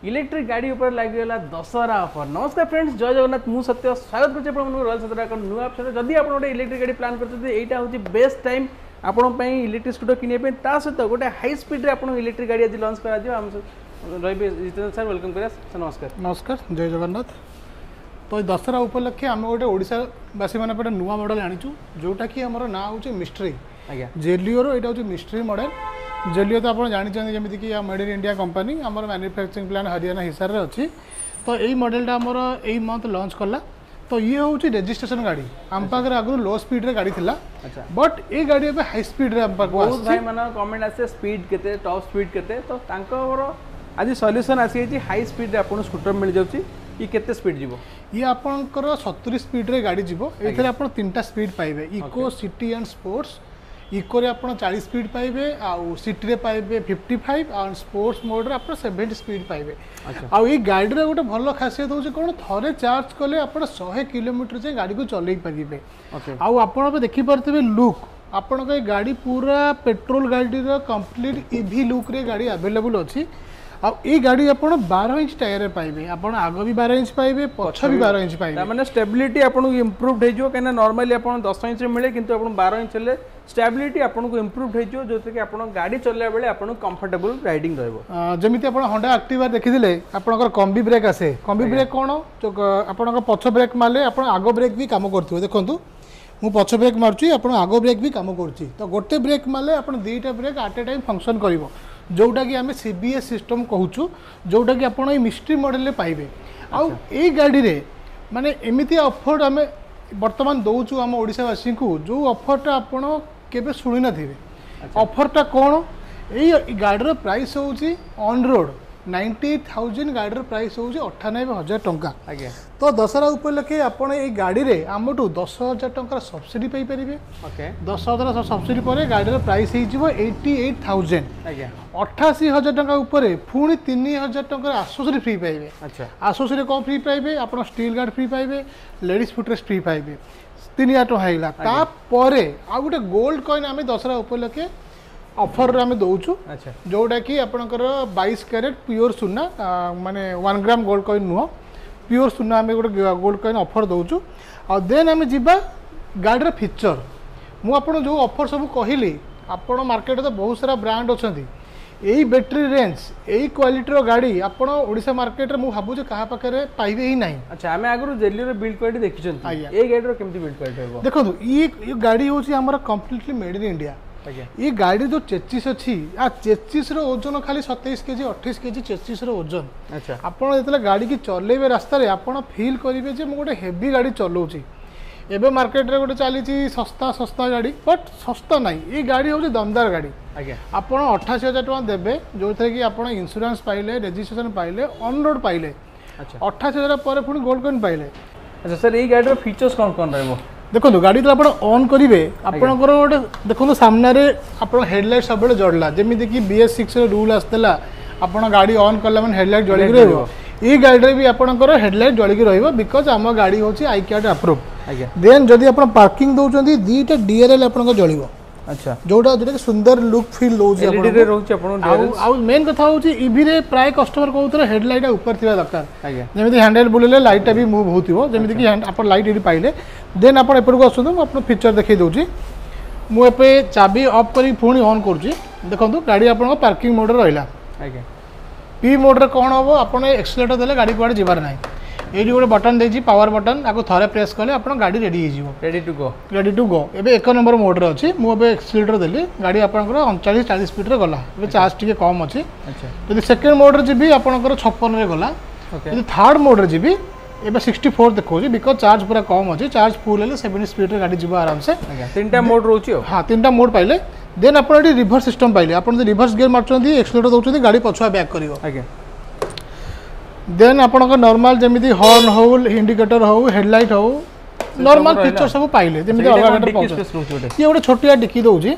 Electric गाड़ी ऊपर लगिगला दशहरा ऑफर। नमस्कार फ्रेंड्स, जय जगन्नाथ। मु सत्य स्वागत करछि आपन रॉयल सतरा का नुआ एपिसोड। जदि आपन गोटे इलेक्ट्रिक गाड़ी प्लान करछथि एटा होछि बेस्ट टाइम आपन पई इलेक्ट्रिक स्कूटर किने पे। ता सहित गोटे हाई स्पीड रे आपन इलेक्ट्रिक गाड़ी आज लॉन्च करा दियो। हम रहिबे जितेंद्र सर, वेलकम करिया सर। नमस्कार। नमस्कार, जय जगन्नाथ। तो दशहरा उपलक्षे आम गोटे ओडिशा वासी माने पे नुआ मॉडल आनिचु जोटा कि हमर ना होछि मिस्ट्री। आज्ञा जेलियो रो एटा होछि मिस्ट्री मॉडल। जेलियो तो आप जानते जमीती कि मेड इन इंडिया कंपनी आमर मैन्युफैक्चरिंग प्लांट हरियाणा हिसार रे अच्छी। तो यही मॉडलटा आमर यही मंथ लॉन्च कला। तो ये हूँ रजिस्ट्रेशन गाड़ी आम पाखे आगु लो स्पीड रे गाड़ी थिला, बट ये गाड़ी अब हाई स्पीड रे आम पाखे बहुत भाई माने कमेंट आसे स्पीड केते टॉप स्पीड केते। तो तांकर आज सॉल्यूशन आसी छि हाई स्पीड रे आपन स्कूटर मिल जाउछि। ये केते स्पीड जीवो? ये आपनकर 70 स्पीड रे गाड़ी जीवो। एथरे आपन तीनटा स्पीड पाइबे, eco, city and sports. Eco रे आपन 40 स्पीड पाइबे, आ सिटी रे पाइबे 55, आ स्पोर्ट्स मोड रे आपन 70 स्पीड पाइबे। आ ये गाड़ी रे गोटे भलो खासियत होछि कोन, थरे चार्ज कले आपन 100 किलोमीटर जे गाड़ी को चलै परिबे। आ आपन पे देखि परथिबे लुक, आपन के गाड़ी पूरा पेट्रोल गाड़ी रो कंप्लीट ईवी लुक रे गाड़ी अवेलेबल अछि। आ ये गाड़ी आपन 12 इंच टायर रे पाइबे, आपन आगो भी 12 इंच पाइबे, पछ भी 12 इंच पाइबे। माने स्टेबिलिटी आपन को इंप्रूव्ड हे जो, केना नॉर्मली आपन 10 इंच रे मिले, किंतु आपन 12 इंच ले स्टेबिलिटी आपन को इंप्रूव्ड हे जो, जोते कि आपन गाड़ी चलले बेले आपन कंफर्टेबल राइडिंग रहबो। जेमिति आपन होंडा एक्टिवा देखिदिले आपनकर कॉम्बी ब्रेक आसे। कॉम्बी ब्रेक कोन, आपनकर पछ ब्रेक मारले आपन आगो ब्रेक भी काम करथिबो। देखंतु मु पछ ब्रेक मारछि, आपन आगो ब्रेक भी काम करछि। तो गोटे ब्रेक मारले आपन दुईटा brake at a time function करिवो, जोटा कि आम सीबीएस सिस्टम कहूँ, जोटा कि आपड़ मिस्ट्री मॉडल पाइबे। आउ ए गाड़ी रे माने एमिति ऑफर आम बर्तमान दौचु आम ओडिशावासी को, जो ऑफरटा आपड़ केबे शुणी नथिबे। ऑफरटा कौन? ये गाड़ी प्राइस होची ऑन रोड 98,000, गाड़ी प्राइस होची 98,000 टंका। तो दशहरा उपलक्षे आपड़ ये गाड़ी रे आमठू 10,000 टंका सब्सिडी पाई परिबे। 10,000 सब्सिडी पर गाड़ी प्राइस हो 88,000। 88,000 टंका उपरे पुणी 3,000 टंका आसोसरी फ्री पाइबे। आसोसरी कौन फ्री पाइबे? आप स्टील गार्ड फ्री पाइबे, लेडीज फुटरेस्ट फ्री पाइबे। 3,000 टंका होगा। तापर आ गोटे गोल्ड कॉइन आम दशहरा उपलक्षे ऑफर आम दौचु, जोटा कि आपनकर 22 कैरेट प्योर सुना, माने 1 ग्राम गोल्ड कॉइन नुह, प्योर सुना आम गोटे गोल्ड कॉइन ऑफर दौचु। आ देन आम जीवा गाड़ी फीचर। मु आपन जो ऑफर सब कहली, आपन मार्केट तो बहुत सारा ब्रांड अच्छी। यही बैटरी रेंज, यही क्वालिटी गाड़ी आपन ओडिशा मार्केट रे मु भाबु जे कहा पाखे पाइबे ही नहीं। अच्छा, आम आगु जेलियो रे बिल्ड क्वालिटी देखिछन। ए गाड़ी रो केमती बिल्ड क्वालिटी होबो? देखो ये गाड़ी होची हमर कंप्लीटली मेड इन इंडिया। ये गाड़ी जो चेचिस अच्छी, आ चेचिस रो ओजन खाली 27 केजी 28 केजी चेचिस रो ओजन। अच्छा, आपन जेतले गाड़ी की चलेबे रास्ता रे आपन फील करिवे जे मु गोटे हेवी गाड़ी चलाउची। एबे मार्केट रे गोटे चली सस्ता सस्ता गाड़ी, बट सस्ता नहीं। ये गाड़ी होची दमदार गाड़ी। आपन 88,000 टका देबे, जो थे कि आपन इंश्योरेंस पाइले, रजिस्ट्रेशन पाइले, ऑन रोड पाइले। अच्छा, 88,000 पर पुणी गोल्ड कॉइन पाइले। अच्छा सर, ये गाड़ी रो फीचर्स कौन कौन रहबो? देखो गाड़ी तो आप ऑन करेंगे, आपंकर गोटे देखो सामने आप हेडलाइट सब जड़ला, जमीती कि BS6 रूल आसला आप गाड़ी ऑन कला मैंने हेडलाइट जलिक रहा। ये गाड़ी भी आपंकर हेडलाइट जलिक रहा, बिकज आम गाड़ी हूँ ICAT अप्रूव। देन जदि आप पार्किंग दौरान 2टा DRL आप जलिव। अच्छा, जोटा जोटा सुंदर लुक फील रोचे। मेन कथा हूँ ईवी रे प्राय कस्टमर कहते हेडलाइट ऊपर थी दरकार, जमी हैंडल बुलेले लाइटा भी मुव हो, जमीती कि आप लाइट ये पाइले। देन आप एपट को आसतु, मुझे फीचर देखी दूसरी। मुझे चाबी ऑफ कर पुणी ऑन करुँची। देखो गाड़ी आप पार्किंग मोड रहा। पी मोड रे कौन हम, आप एक्सीलेटर देले गाड़ी कुआडे जीवार ना। ये गोटे बटन देजी पावर बटन, आपको थरे प्रेस कले आप गाड़ी रेडी हो, रेडी टू गो। एबे 1 नंबर मोड रे अच्छी। मुझे एक्सीलेटर देली, गाड़ी आपंकर 39-40 स्पीड रे गला। ए चार्ज टी कम अच्छी। यदि सेकेंड मोड रे जी आपंकर 56 रे गला। यदि थर्ड मोड रे जी एबे 64 देखो, बिकज चार्ज पूरा कम अच्छी। चार्ज फुल है 70 स्पीड रे गाड़ी जीवा आराम से। 3टा मोड रोची। हाँ, 3टा मोड पाइले। देन आप रिभर्स सिस्टम पाइले। आप रिभर्स गियर मार्चन, एक्सीलेटर दौरान गाड़ी पछुआ बैक कर। देन आपनका नॉर्मल जमीती हॉर्न हो, इंडिकेटर हो, हेडलाइट हो, नॉर्मल फीचर सब पाइले। जमीती ये गोटे छोटिया डिक्की दौची,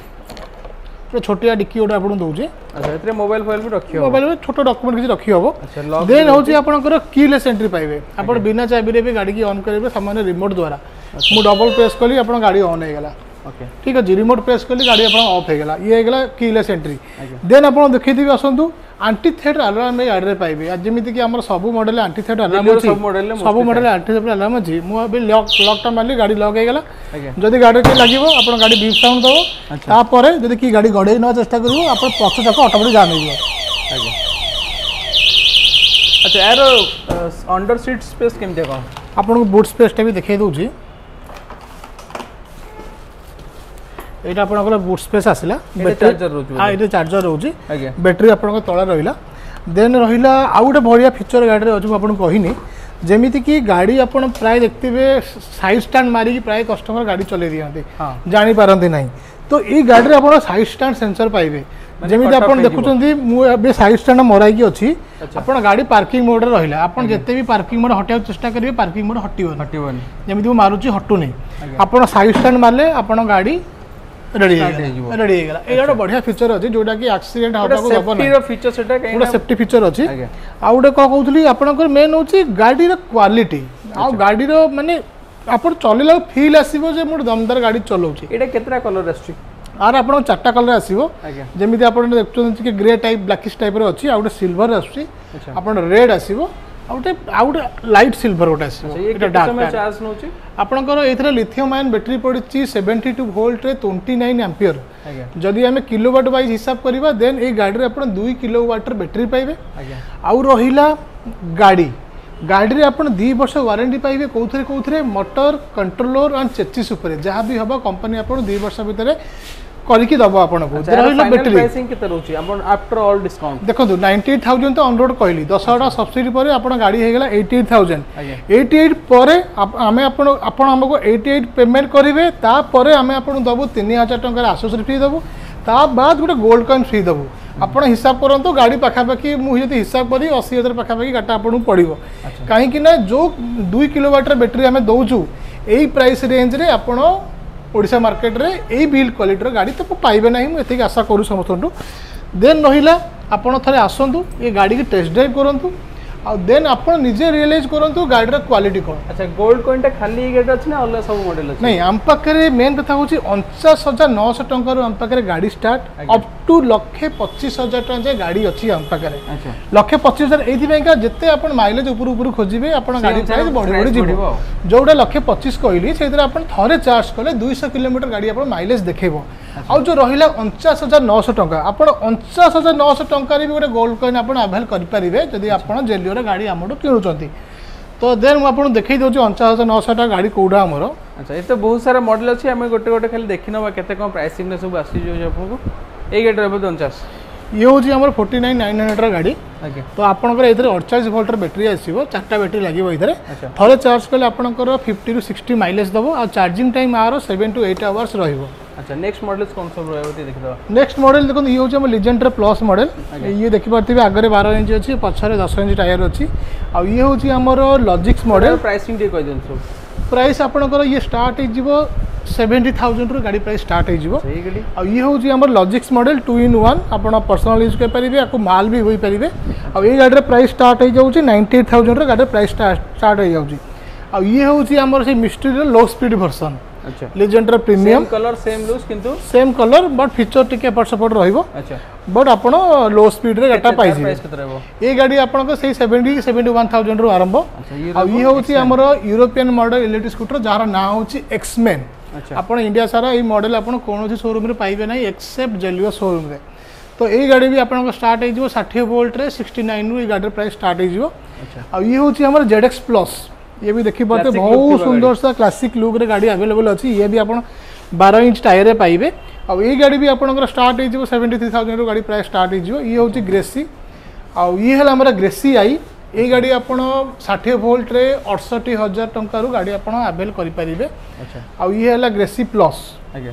छोटिया डिक्की गोटे आपन दौची। अच्छा, एतरे मोबाइल फाइल भी रखी हो, मोबाइल में छोटो डॉक्यूमेंट किसी रखी हो। देन होची आपनकर कीलेस एंट्री पाइबे। आप बिना चाबी रे भी गाड़ी की ऑन करेंगे सामान्य रिमोट द्वारा। मु डबल प्रेस कली आप गाड़ी ऑन हो गला। ठीक है, रिमोट प्रेस कली गाड़ी आप ऑफ हो गला। ये हो गला कीलेस एंट्री। देन आप देखी आसतु आंटी थेट अलार्म गाड़ी में पाइबे जमीती कि आम सब मॉडल आंटी थेट अलार्म अच्छी सब मॉडल आंटी थेट अलार्म अच्छी मुझे लॉकटा मारली गाड़ी लॉक होगा जदि गाड़ी के लगे आप गाड़ी बीप साउंड दब तापर जब कि गाड़ी गड़े ना चेष्टा कर आप पक्ष चक ऑटोमेटिक जाम हो। अच्छा यार अंडर सीट स्पेस केमते कौन आपको बूट स्पेसटा भी देखा दूसरी यहाँ आप बूट स्पेस आसला ये चार्जर रोचे बैटेरी आप तला रहा देन रहा आउ गोटे बढ़िया फीचर गाड़ी अच्छे मुझे कहनी जमीती कि गाड़ी आप प्राय देखते साइड स्टैंड मारिकी प्राय कस्टमर गाड़ी चले दिखाते जापारती ना तो ये गाड़ी आप साइड स्टैंड सेंसर पाइबे जमीती आप देखुं साइड स्टैंड मराई अच्छी आप गाड़ी पार्किंग मोड रहा आप जिते भी पार्किंग मोड हटाई चेष्टा करेंगे पार्किंग मोड हटोन जमी मारुची हटुनी आप साइड स्टैंड मारे आप गाड़ी रेडी रेडी ये बढ़िया फीचर अच्छी जोटा कि एक्सीडेंट गोटे सेफ्टी फीचर अच्छी आ गोटे कौन कहूँ आपंकर मेन हूँ गाड़ी क्वालिटी आ गाड़ी माने आप चलला फील आसो मुझे दमदार गाड़ी चलाऊँ ये कलर आर आप 4टा कलर आसो जमी आप देखते कि ग्रे टाइप ब्लैकिश टाइप अच्छी आ गोटे सिल्वर आसूँ आप रेड आसो आउटे लाइट सिल्वर गोटे आपंकर ये लिथियम आयन बैटेरी पड़ी 72 वोल्ट रे 29 एम्पियर जदि आम किलोवाट वाइज हिसाब करवा देन ये गाड़ी आप 2 किलोवाटर बैटेरी पाइबे आउ रहिला गाड़ी गाड़ी आप 2 वर्ष वारंटी पाइबे कौन मोटर कंट्रोलर एंड चेचिस जहाँ भी हम कंपनी आप 2 वर्ष भितर करके दब आपको देखो 98,000 तो ऑन रोड कहली 10टा सब्सिडी पर आप गाड़ी होगा 88,000 88 पर आमको 88 पेमेंट करेंगे तापर आम आपको दबू 3,000 टकर आसेसरी फ्री दबू ता बाद गोटे गोल्ड कॉइन फ्री दबू आप हिसाब करूँ गाड़ी पखापाखि मुझे हिसाब करी 80,000 पखापाखि गाड़ी आपको पड़ो कहीं जो 2 किलोवाटर बैटेरी आम दौचु यही प्राइस रेंज रे आपण ओडिशा मार्केट रे यही बिल्ड क्वालिटी गाड़ी तो पाइबे ना मुझे आशा करूँ समस्त देन रहा आपड़ थे आसतु ये गाड़ी की टेस्ट ड्राइव करूँ आ देन आप निजे रियलाइज करूँ गाड़ी क्वालिटी कौन। अच्छा गोल्ड कॉइन खाली गाड़ी अच्छी ना अलग सब मॉडल अच्छी नहीं आम पाखे मेन कथा हूँ 49,900 टकर आम पाखे गाड़ी स्टार्ट अप टू 1,25,000 टका गाड़ी अच्छी आम पाखे 1,25,000 ये जिते आप माइलेज उपर खोजे आप गाड़ी प्राइस बढ़ी बढ़ी जीव जोटा 1,25,000 कहली से थे चार्ज कले 200 किलोमीटर गाड़ी आप माइलेज देखेब आउ जो रहा 49,900 टका आप 49,900 टकर भी गोटे गोल्ड कॉइन आप आवेल करेंगे जदि आप जेलियो गाड़ी आमठू किणुंट तो देन मुझे देखी दूसरी 49,900 टका गाड़ी कौटा आमर। अच्छा ये तो बहुत सारा मॉडल अच्छी आम गोटे गोटे खाली देखी ना के प्राइसिंग सब आसी आपको ये गाड़ी रहा 49 ये हूँ आम 49,900 गाड़ी तो आपंकर ये 48 वोल्टर बैटेरी आसो 4टा बैटेरी लगे थे चार्ज कले आपंकर 50 to 60 माइलेज दब आ चार्जिंग टाइम आर 7 to 8 आवर्स रही। अच्छा नेक्स्ट मॉडल कौन सब रहा नेक्स्ट मॉडल देखो ये हूँ लिजेंडर प्लस मॉडल ये देखिए आगे 12 इंच अच्छी पछरे 10 इंच टायर अच्छी आ ये हूँ आमर लॉजिक्स मॉडल प्राइसिंग कह प्राइस आपंकर ये स्टार्ट हो 70,000 रू गाड़ी प्राइस स्टार्ट हो ये हूँ आम लॉजिक्स मॉडल 2-in-1 आप पर्सनल यूज करेंगे आपको माल भी हो पारे आ ये गाड़ी प्राइस स्टार्ट हो 98,000 गाड़ी प्राइस स्टार्ट हो जाए ये हूँ आम से मिस्ट्री लो स्पीड वर्सन लिजेंडर प्रीमियम कलर सेम लुक किंतु सेम कलर बट फीचर टिके एपट सपोर्ट रहिबो बट आपण लो स्पीड रे गाटा पाइबे ये गाड़ी आपण से 70-71,000 रु आरंभ आ ये होची हमर यूरोपियन मॉडल इलेक्ट्रिक स्कूटर जार ना होची एक्समेन आपण इंडिया सारा ये मॉडल आपण कोनोसी शोरूम रे पाइबे नै एक्सेप्ट जेलियो शोरूम रे तो ये गाड़ी भी आपण स्टार्ट हो 60 वोल्ट रे 69 रु ये गाड़ी प्राइस स्टार्ट हो आ ये होची हमर ZX प्लस ये भी देखी पाते बहुत सुंदर सा क्लासिक लुक रे गाड़ी अवेलेबल अच्छी ये भी आप 12 इंच टायर पाइबे और ये गाड़ी भी आपंकर स्टार्ट हो 73,000 रु गाड़ी प्राइस स्टार्ट हो ये हूँ ग्रेसी आउ ये है हमारा ग्रेसी आई ये गाड़ी आप 60 वोल्ट रे 68,000 टंका गाड़ी आप अवेल करेंगे आउ ये है ग्रेसी प्लस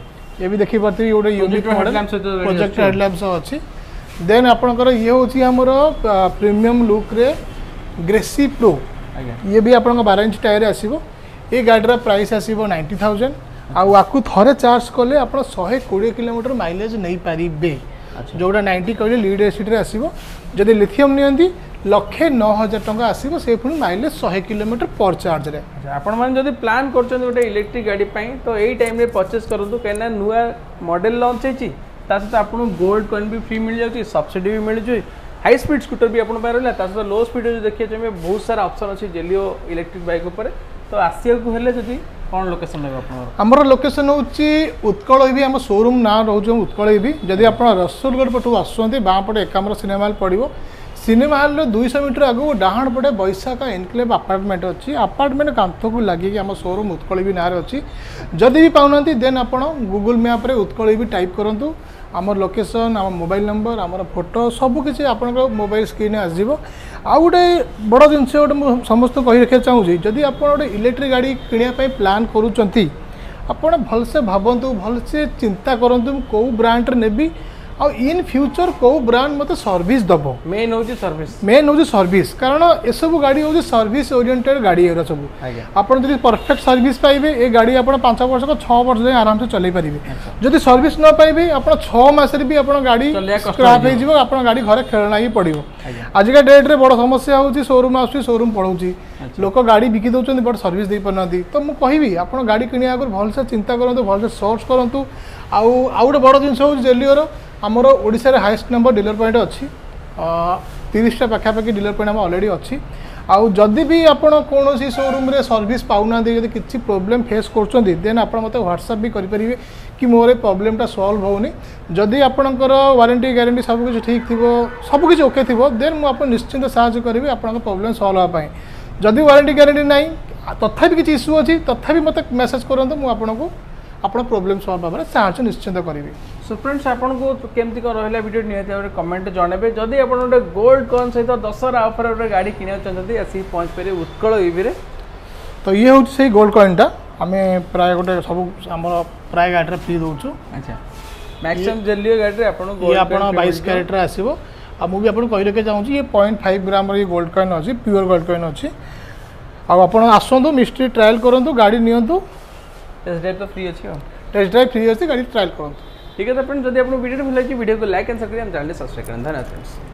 ये भी देखी पाते गोटे यूनिक मॉडल प्रोजेक्ट हेडलैम्प्स अच्छी देन आपंकर ये हूँ आमर प्रीमियम लुक रे ग्रेसी प्रो ये भी आप 12 इंच टायर आसो ये गाड़ी प्राइस आसो 90,000 आपको थे चार्ज कले आप 120 किलोमीटर माइलेज नहीं पारे जोटा 90 कहले लीड एसिड आसो जदि लिथियम नियंती 1,09,000 टका आसो से पुणी माइलेज 100 किलोमीटर पर चार्ज रे आपड़ी प्लान कर इलेक्ट्रिक गाड़ी तो यही टाइम परचेस करूँ कहीं नुआ मॉडल लॉन्च होती सहित आपको गोल्ड कॉइन भी फ्री मिल जाए सब्सिडी भी मिल जाए हाई स्पीड स्कूटर भी आपन पारे रहा सहित लो स्पीड जो देखिए चाहिए बहुत सारा ऑप्शन अच्छी जेलियो इलेक्ट्रिक बाइक उपर तो आसिया को हेले जदी कौन लोकेशन है आपन हमर लोकेशन होची उत्कल ईवी हम शोरूम ना रहउछ उत्कल ईवी जदी आपन रसुलगढ़ पटु आसुंती बाँ पटे एकामर सिनेमा हॉल पड़िबो सिनेमा हॉल 200 मीटर आगु डाहाण पटे बैशाखा एनक्लेव अपार्टमेंट अच्छी अपार्टमेंट कांथ को लगे आम शोरूम उत्कल ईवी नारे अच्छी जदि भी पाउना देन आप गूगल मैप रे उत्कल ईवी टाइप करूँ आमर लोकेशन आम मोबाइल नंबर आमर फोटो सबकि आप मोबाइल स्क्रीन आसो आउ गोटे बड़ जिनस गोटे समस्त कही रखा चाहूँगी जदि आप गोटे इलेक्ट्रिक गाड़ी किणापी प्लां करुँच आपड़ भलसे भावतु भलसे चिंता करूँ कौ ब्रांड नेबी आ इन फ्यूचर कौ ब्रांड मत सर्विस दबो मेन होची सर्विस कारण ए सब गाड़ी होची सर्विस ओरिएंटेड गाड़ी एरा सब आपन जदि परफेक्ट सर्विस पाइबे ए गाड़ी आपन 5 वर्ष को 6 वर्ष जाय आराम से चलै परिबे जदि सर्विस न पाइबे आपन 6 मास रे भी आपन गाड़ी स्क्रैप हे जिवो आपन गाड़ी घरे खेलना ही पड़िबो आज का डेट रे बड़ समस्या होची शोरूम आसी शोरूम पळौची लोक गाड़ी बिकी दउचंदी बट सर्विस दे परनादी तो मु कहिबी आपन गाड़ी किनिया आगर भल से चिंता करंतु भल से सर्च करंतु आउ गोटे बड़ जिनस होची जेलियोर आमर ओडिशा रे हाईएस्ट नंबर डीलर पॉइंट अच्छी 30टा पाखापाखि डीलर पॉइंट आम ऑलरेडी अच्छी आउ जदि भी आपड़ कौन शोरूम रे सर्विस पाऊना जदि किसी प्रोब्लेम फेस कर देन आप मत व्हाट्सएप भी करेंगे कि मोर प्रोब्लेमटा सॉल्व होनी जदि आपणकर वारंटी गारंटी सबकि ठीक थी सबकि ओके थी देन मुझे निश्चिंत साहय करी आप प्रोब्लेम सॉल्व होगापी जदि वारंटी गारंटी ना तथा किसी इश्यू अच्छी तथा मत मेसेज करूँ मुझे आपन प्रोब्लेम सॉल्व होगा साहय निश्चिंत करी सो फ्रेंड्स आपन को केमती को रहला वीडियो नियत भाव कमेंट जनइबे जदि आपन गोटे गोल्ड कॉइन सहित दशहरा ऑफर गोटे गाड़ी किना चाहते आसी पहुँच पारे उत्कल ईवी रे तो ये हूँ से गोल्ड कॉइनटा आम प्राय गोटे सब आम प्राय गाड़ी फ्री दौचु अच्छा मैक्सिमम जेलियो गाड़ी आपन ये आपन 22 कैरेट रे आसीबो आ मु भी आपन कहि रखे चाहूँ ये 0.5 ग्राम रे गोल्ड कॉइन अछि प्योर गोल्ड कॉइन अछि आ आपन आसंतु मिस्ट्री ट्रायल करंतु गाड़ी नियंतु टेस्ट ड्राइव तो फ्री अच्छी टेस्ट ड्राइव फ्री अच्छी गाड़ी ट्रायल करूँ ठीक है तो फ्रेंड्स जब आपको वीडियो भल लगे वीडियो को like and subscribe channel subscribe करें धन्यवाद फ्रेंड्स।